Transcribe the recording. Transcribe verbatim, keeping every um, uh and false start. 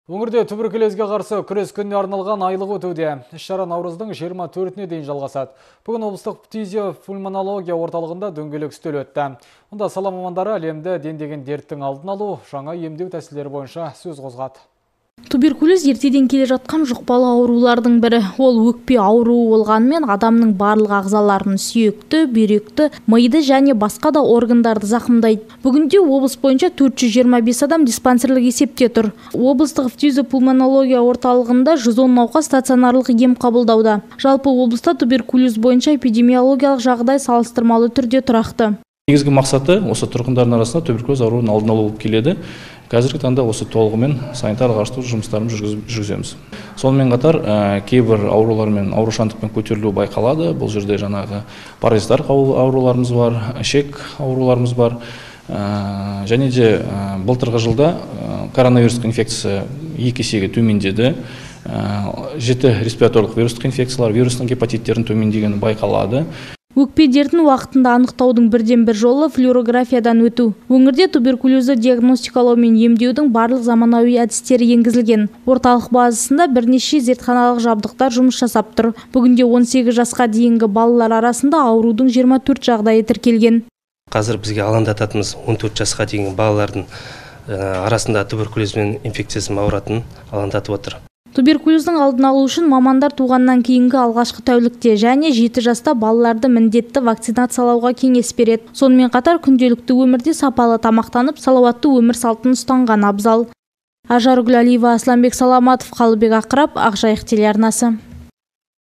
Өңірде туберкулезге қарсы күрес күніне арналған айлық өтуде. Іс-шара наурыздың жиырма төртіне дейін жалғасады. Бүгін облыстық фтизиопульмонология орталығында дөңгелек үстел өтті. Онда сала мамандары әлемді дендеген дерттің алдын алу, жаңа емдеу тәсілдері бойынша сөз қозғады. Туберкулез ертеден келе жатқан жұқпалы аурулардың бірі. Ол өкпе ауруы болғанымен адамның барлық ағзаларын сүйекті, бүйректі, миды және басқа да органдарды зақымдайды. Бүгінде облыс бойынша төрт жүз жиырма бес адам диспансерлік есепте тұр. Облыстық фтизиопульмонология орталығында жүз он науқас стационарлық ем қабылдауда. Жалпы облыста туберкулез бойынша эпидемиологиялық жағдай салыстырмалы түрде тұрақты. Негізгі мақсаты осы тұрғындардың арасында туберкулез ауруын алдын алу болып келеді. Қазіргі таңда осы толығымен санитар ағаштыру жұмыстарын жүргіземіз. Сонымен қатар кейбір аурулар мен аурушаңдықпен көтерілу байқалады. Бұл жерде жаңағы паразиттар ауруларымыз бар, ішек ауруларымыз бар. Және де былтырғы жылда коронавирустық инфекция екі есеге төмендеді. Жеті респираторлық вирустық инфекциялар, вирустың гепатиттердің төмендегені байқалады. Өкпе дертін уақытында анықтаудың бірден бір жолы флюорографиядан өту. Өңірде туберкулезді диагностикалау мен емдеудің барлық заманауи әдістері енгізілген. Орталық базасында бірнеше зертханалық жабдықтар жұмыс жасап тұр. Бүгінде он сегіз жасқа дейінгі балалар арасында аурудың жиырма төрт жағдайы тіркелген. Қазір бізге алаңдататынымыз он төрт жасқа дейінгі балалардың арасында туберкулезбен инфекциясын ауыратын алаңдатып отыр. Туберкулездің алдын алу үшін мамандар туғаннан кейінгі алғашқы тәулікте және жеті жаста балаларды міндетті вакцинациялауға кеңес береді. Сонымен қатар күнделікті өмірде сапалы тамақтанып, салауатты өмір салтын ұстанған абзал. Ажаргүл Алиева, Асланбек Саламатов, Қалыбек Ақырап, Ақжайық телеарнасы.